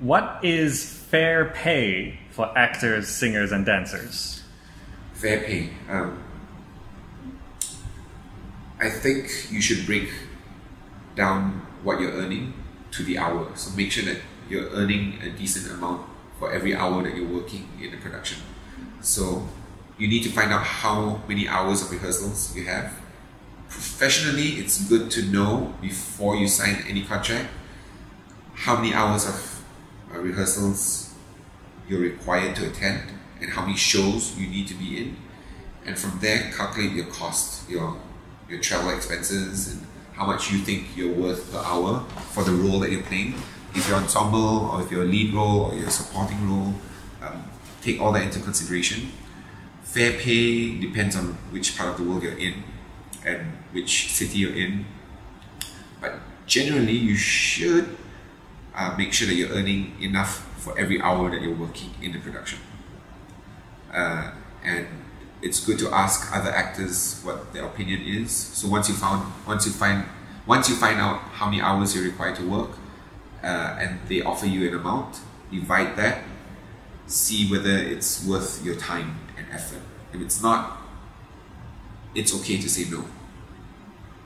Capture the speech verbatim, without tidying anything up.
What is fair pay for actors, singers, and dancers? Fair pay. Um, I think you should break down what you're earning to the hour. So make sure that you're earning a decent amount for every hour that you're working in the production. So you need to find out how many hours of rehearsals you have. Professionally, it's good to know before you sign any contract how many hours of uh, rehearsals you're required to attend and how many shows you need to be in. And from there, calculate your cost, your, your travel expenses, and how much you think you're worth per hour for the role that you're playing. If you're ensemble, or if you're a lead role, or you're a supporting role, um, take all that into consideration. Fair pay depends on which part of the world you're in and which city you're in. But generally, you should uh, make sure that you're earning enough for every hour that you're working in the production. Uh, and it's good to ask other actors what their opinion is. So once you found, once you find, once you find out how many hours you're required to work, uh, and they offer you an amount, divide that, see whether it's worth your time and effort. If it's not, it's okay to say no.